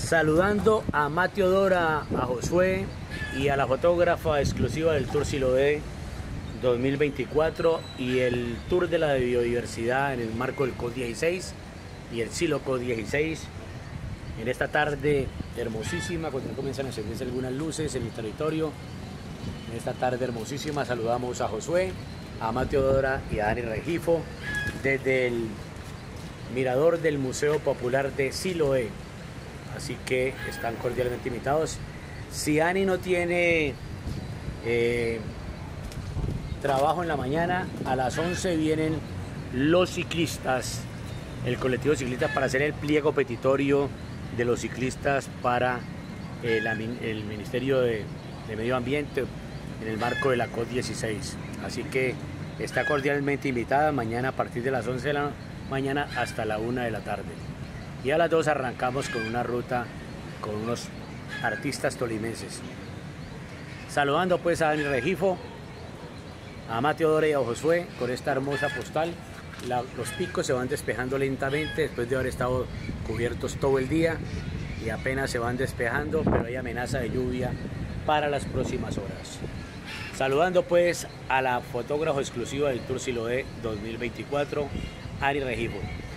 Saludando a Mateo Dora, a Josué y a la fotógrafa exclusiva del Tour Siloé 2024 y el Tour de la Biodiversidad en el marco del COP16 y el Silo COP16. En esta tarde hermosísima, cuando comienzan a encenderse algunas luces en el territorio, en esta tarde hermosísima saludamos a Josué, a Mateo Dora y a Dani Rengifo desde el mirador del Museo Popular de Siloé. Así que están cordialmente invitados. Si Dani no tiene trabajo en la mañana, a las 11 vienen los ciclistas, el colectivo de ciclistas, para hacer el pliego petitorio de los ciclistas para el Ministerio de Medio Ambiente en el marco de la COP16. Así que está cordialmente invitada mañana a partir de las 11 de la mañana hasta la 1 de la tarde. Y a las 2 arrancamos con una ruta con unos artistas tolimenses. Saludando pues a Dani Rengifo, a Mateo Dora y a Josué con esta hermosa postal. Los picos se van despejando lentamente después de haber estado cubiertos todo el día y apenas se van despejando, pero hay amenaza de lluvia para las próximas horas. Saludando pues a la fotógrafa exclusiva del Tour Siloé 2024, Dani Rengifo.